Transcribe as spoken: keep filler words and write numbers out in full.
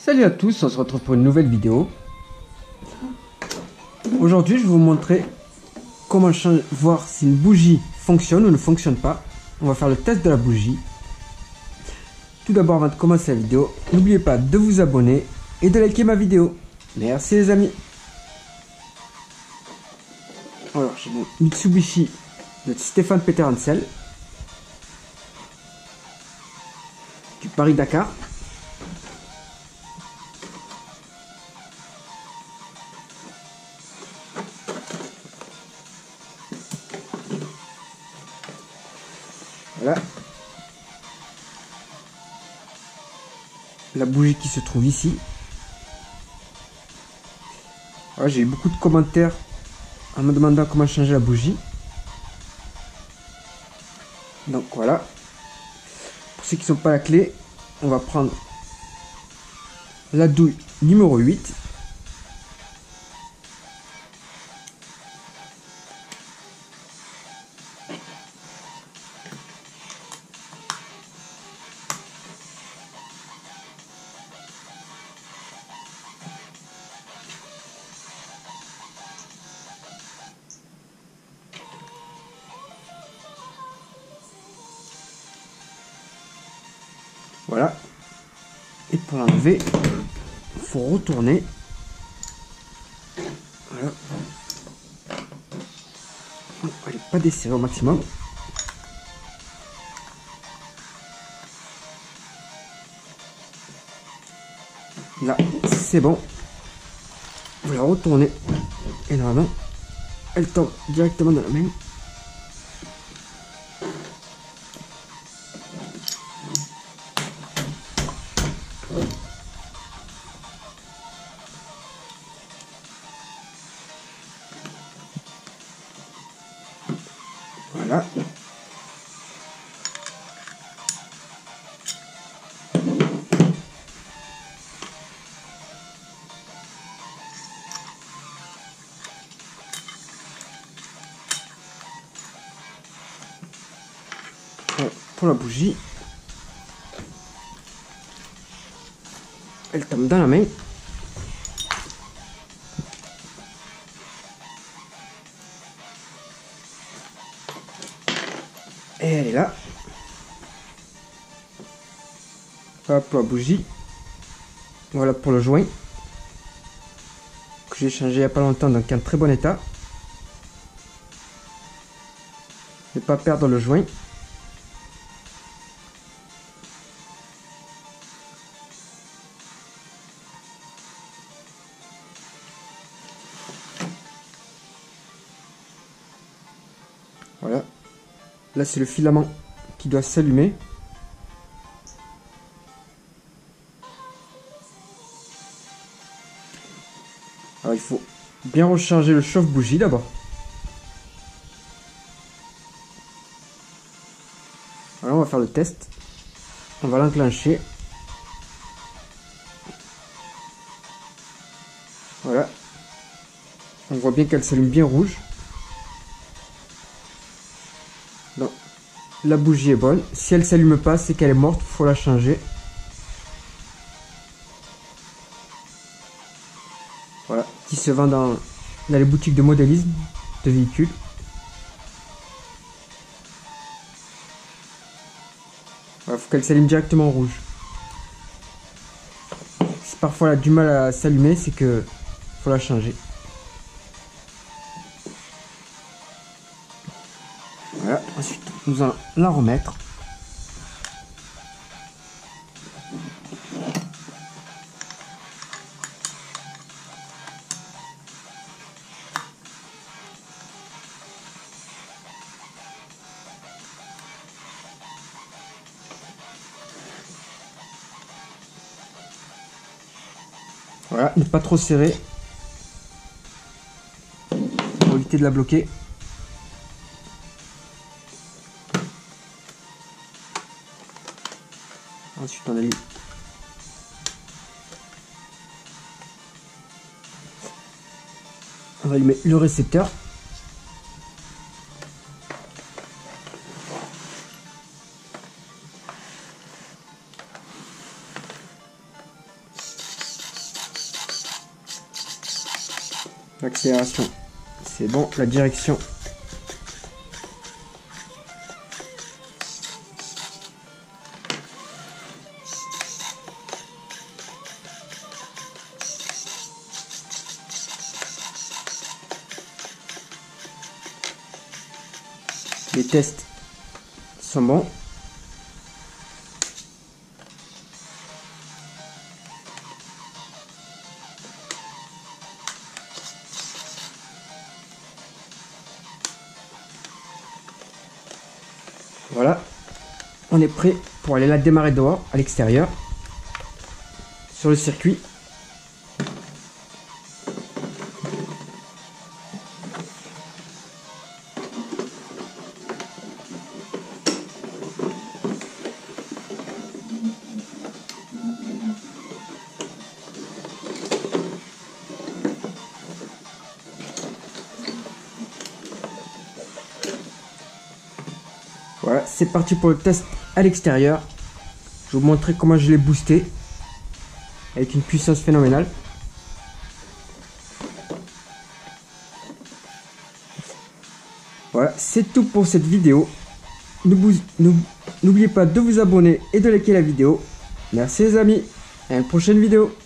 Salut à tous, on se retrouve pour une nouvelle vidéo. Aujourd'hui, je vais vous montrer comment changer, voir si une bougie fonctionne ou ne fonctionne pas. On va faire le test de la bougie. Tout d'abord, avant de commencer la vidéo, n'oubliez pas de vous abonner et de liker ma vidéo. Merci les amis. Alors, j'ai mon Mitsubishi de Stéphane Peter Hansel du Paris-Dakar. Voilà. La bougie qui se trouve ici. Voilà, j'ai eu beaucoup de commentaires en me demandant comment changer la bougie. Donc voilà. Pour ceux qui ne sont pas la clé, on va prendre la douille numéro huit. Voilà. Et pour l'enlever, il faut retourner. Voilà. On va les pas desserrer au maximum. Là, c'est bon. Vous la retournez. Et normalement, elle tombe directement dans la main. Voilà. Pour la bougie, elle tombe dans la main. Et elle est là. Voilà pour la bougie. Voilà pour le joint que j'ai changé il n'y a pas longtemps, donc en très bon état. Ne pas perdre le joint. Voilà. Là, c'est le filament qui doit s'allumer. Alors, il faut bien recharger le chauffe-bougie d'abord. Alors, on va faire le test. On va l'enclencher. Voilà. On voit bien qu'elle s'allume bien rouge. Donc, la bougie est bonne. Si elle s'allume pas, c'est qu'elle est morte. Il faut la changer. Voilà. Qui se vend dans, dans les boutiques de modélisme de véhicules. Il faut qu'elle s'allume directement rouge. Si parfois elle a du mal à s'allumer, c'est que faut la changer. Voilà. Ensuite, nous allons la remettre. Voilà, ne pas trop serrer pour éviter de la bloquer. Ensuite, on allume. On va allumer le récepteur. L'accélération, c'est bon. La direction, les tests sont bons. Voilà, on est prêt pour aller la démarrer dehors, à l'extérieur, sur le circuit. Voilà, c'est parti pour le test à l'extérieur. Je vais vous montrer comment je l'ai boosté avec une puissance phénoménale. Voilà, c'est tout pour cette vidéo. N'oubliez pas de vous abonner et de liker la vidéo. Merci les amis, à une prochaine vidéo.